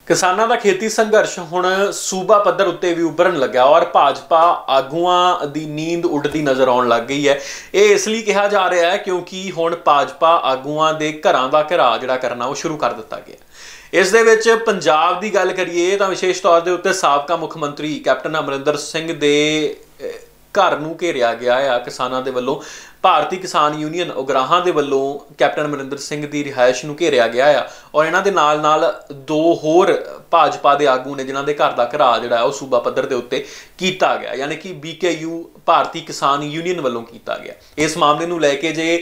ਕਿਸਾਨਾਂ ਦਾ ਖੇਤੀ ਸੰਘਰਸ਼ ਹੁਣ ਸੂਬਾ ਪੱਧਰ ਉੱਤੇ ਵੀ ਉੱਭਰਨ ਲੱਗਾ ਔਰ ਭਾਜਪਾ ਆਗੂਆਂ ਦੀ ਨੀਂਦ ਉੱਡਦੀ ਨਜ਼ਰ ਆਉਣ ਲੱਗ ਗਈ ਹੈ। ਇਹ ਇਸ ਲਈ ਕਿਹਾ ਜਾ ਰਿਹਾ ਹੈ ਕਿਉਂਕਿ ਹੁਣ ਭਾਜਪਾ ਆਗੂਆਂ ਦੇ ਘਰਾਂ ਦਾ ਘਿਰਾਓ ਜਿਹੜਾ ਕਰਨਾ ਉਹ ਸ਼ੁਰੂ ਕਰ ਦਿੱਤਾ ਗਿਆ। ਇਸ ਦੇ ਵਿੱਚ ਪੰਜਾਬ ਦੀ ਗੱਲ ਕਰੀਏ ਤਾਂ ਵਿਸ਼ੇਸ਼ ਤੌਰ ਦੇ ਉੱਤੇ ਸਾਬਕਾ ਮੁੱਖ ਮੰਤਰੀ ਕੈਪਟਨ ਅਮਰਿੰਦਰ ਸਿੰਘ ਦੇ ਘਰ ਨੂੰ ਘੇਰਿਆ ਗਿਆ ਆ ਕਿਸਾਨਾਂ ਦੇ ਵੱਲੋਂ। ਭਾਰਤੀ ਕਿਸਾਨ ਯੂਨੀਅਨ ਉਗਰਾਹਾਂ ਦੇ ਵੱਲੋਂ ਕੈਪਟਨ ਅਮਰਿੰਦਰ ਸਿੰਘ ਦੀ ਰਿਹਾਇਸ਼ ਨੂੰ ਘੇਰਿਆ ਗਿਆ ਆ ਔਰ ਇਹਨਾਂ ਦੇ ਨਾਲ ਦੋ ਹੋਰ ਭਾਜਪਾ ਦੇ ਆਗੂ ਨੇ ਜਿਨ੍ਹਾਂ ਦੇ ਘਰ ਦਾ ਘਿਰਾਓ ਜਿਹੜਾ ਉਹ ਸੂਬਾ ਪੱਧਰ ਦੇ ਉੱਤੇ ਕੀਤਾ ਗਿਆ, ਯਾਨੀ ਕਿ BKU ਭਾਰਤੀ ਕਿਸਾਨ ਯੂਨੀਅਨ ਵੱਲੋਂ ਕੀਤਾ ਗਿਆ। ਇਸ ਮਾਮਲੇ ਨੂੰ ਲੈ ਕੇ ਜੇ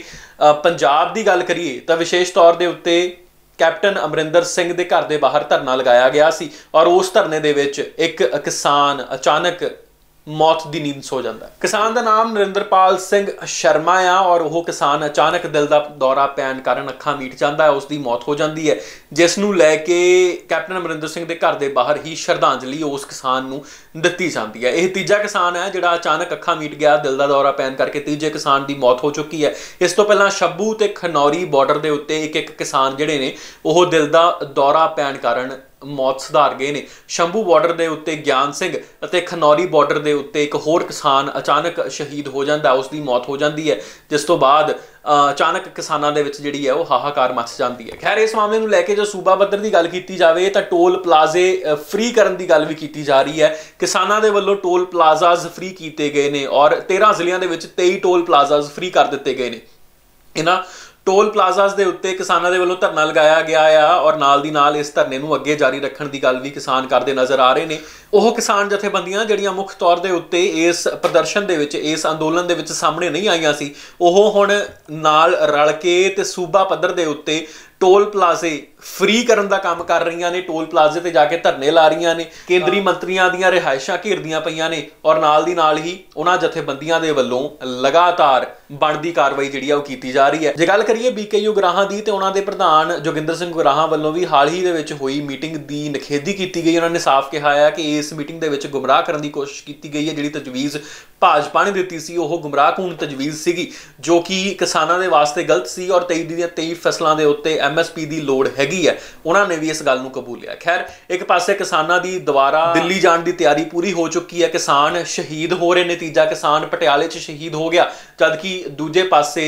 ਪੰਜਾਬ ਦੀ ਗੱਲ ਕਰੀਏ ਤਾਂ ਵਿਸ਼ੇਸ਼ ਤੌਰ ਦੇ ਉੱਤੇ ਕੈਪਟਨ ਅਮਰਿੰਦਰ ਸਿੰਘ ਦੇ ਘਰ ਦੇ ਬਾਹਰ ਧਰਨਾ ਲਗਾਇਆ ਗਿਆ ਸੀ ਔਰ ਉਸ ਧਰਨੇ ਦੇ ਵਿੱਚ ਇੱਕ ਕਿਸਾਨ ਅਚਾਨਕ मौत की नींद सो जाता है। किसान का नाम नरिंदरपाल सिंह शर्मा आ और वह किसान अचानक दिल का दौरा पैन कारण अखा मीट जाता है, उसकी मौत हो जाती है, जिसनू लैके कैप्टन अमरिंदर सिंह के घर के बाहर ही श्रद्धांजलि उस किसान नू दिती जाती है। यह तीजा किसान है जिहड़ा अचानक अखा मीट गया दिल का दौरा पैन करके, तीजे किसान की मौत हो चुकी है। इस तो पहला शंभू ते खनौरी बॉर्डर के उत्ते एक किसान जिहड़े ने वह दिल का दौरा पैन कारण मौत सुधार गए ने। शंभू बॉर्डर के उत्ते ज्ञान सिंह अते खनौरी बॉर्डर के उत्ते एक होर किसान अचानक शहीद हो जाता है, उसकी मौत हो जाती है, जिस तो बाद अचानक किसानों के विच जिहड़ी है वो हाहाकार मच जाती है। खैर इस मामले नूं लैके जो सूबा पੱਧਰ की गल की जाए तो टोल प्लाजे फ्री करने की गल भी की जा रही है। किसानों के वल्लों टोल प्लाजाज फ्री किए गए हैं और 13 ਜ਼ਿਲ੍ਹਿਆਂ ਦੇ ਵਿੱਚ 23 टोल प्लाजाज फ्री कर दिते गए हैं। इन्हां टोल प्लाजाज के उत्ते किसानों के वल्लों धरना लगाया गया आ और नाल दी नाल इस धरने नूं अगे जारी रखण की गल भी किसान करते नज़र आ रहे हैं। ਉਹ किसान जथेबंदियां ਜਿਹੜੀਆਂ ਮੁੱਖ ਤੌਰ ਦੇ ਉੱਤੇ ਇਸ ਪ੍ਰਦਰਸ਼ਨ ਦੇ ਵਿੱਚ ਇਸ ਅੰਦੋਲਨ ਦੇ ਵਿੱਚ ਸਾਹਮਣੇ ਨਹੀਂ ਆਈਆਂ ਸੀ, ਉਹ ਹੁਣ ਨਾਲ ਰਲ ਕੇ ਤੇ ਸੂਬਾ ਪੱਧਰ ਦੇ ਉੱਤੇ टोल प्लाजे फ्री करन दा काम कर रही ने। टोल प्लाजे ते जाके धरने ला रही ने, केंद्री मंत्रियों दी रिहायशां घेरदियां पईयां ने और नाल दी नाल ही उन्हां जथेबंदियां दे वल्लों लगातार बनदी कार्रवाई जिहड़ी आ ओह कीती जा रही है। जे गल करिए BKU उगराहां दी ते उन्हां दे प्रधान जोगिंदर सिंह उगराहां वल्लों भी हाल ही दे विच होई मीटिंग दी निखेधी कीती गई। उन्होंने साफ कहा है कि इस मीटिंग दे विच गुमराह करन दी कोशिश की गई है। जिहड़ी तजवीज़ भाजपा ने दित्ती सी ओह गुमराहकुन तजवीज़ सीगी जो कि किसानां दे वास्ते गलत सी और 23 फसलों के उत्ते MSP की लोड़ हैगी है। उन्होंने भी इस गल नूं कबूलिया। खैर एक पासे किसानां दी दोबारा दिल्ली जाण दी तैयारी पूरी हो चुकी है, किसान शहीद हो रहे हैं। तीजा किसान पटियाले च शहीद हो गया, जबकि दूजे पासे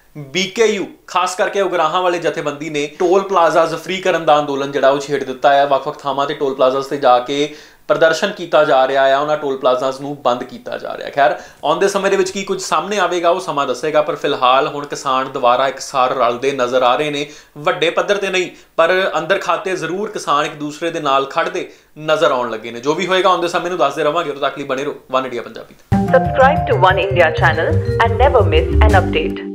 BKU खास करके उगराहां वाले जथेबंदी ने टोल प्लाजाज फ्री करन दा अंदोलन जिहड़ा वो छेड़ दिता है। वख-वख थावां ते टोल प्लाजाज ते जाके प्रदर्शन किया जा रहा है, उन्होंने टोल प्लाजाज नूं बंद किया जा रहा है। खैर आउंदे समय दे विच की कुछ सामने आवेगा वो समा दसेगा, पर फिलहाल हुण किसान दोबारा एक सार रलदे नज़र आ रहे हैं। वड्डे पद्धर ते नहीं पर अंदर खाते जरूर किसान एक दूसरे दे नाल खड़दे नज़र आउण लगे ने। जो भी होएगा आउंदे समय नूं दसदे रहांगे। उदों तक लई बने रहो One India Punjabi. Subscribe to One India channel and never miss an update.